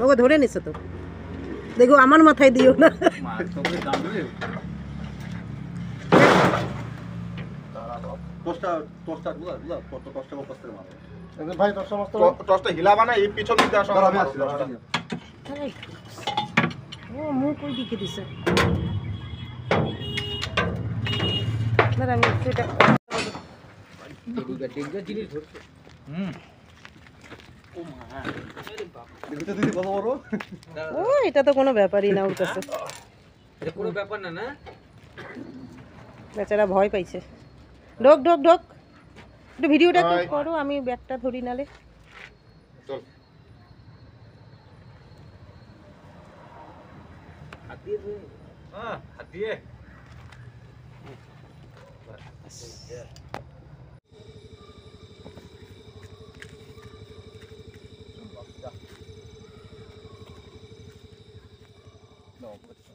ওকে ধরে নিছে তো, দেখো আমার মাথায় দিও না। ভাই তোর সমস্ত টসটা হিলাবা না, এই পিছন দিকে আসো। আমি আসছি। ও মুখ ওই দিকে দিছে। দাঁড়া আমি এটা জিনিস ধরছে। ও এটা তো কোনো ব্যাপারই না ওর কাছে, এটা কোনো ব্যাপার না। না বেচারা ভয় পাইছে। ঢোক ঢোক ঢোক, একটু ভিডিওটা একটু করো, আমি ব্যাগটা ধরি নালে। চল হাত দিয়ে হাত দিয়ে No,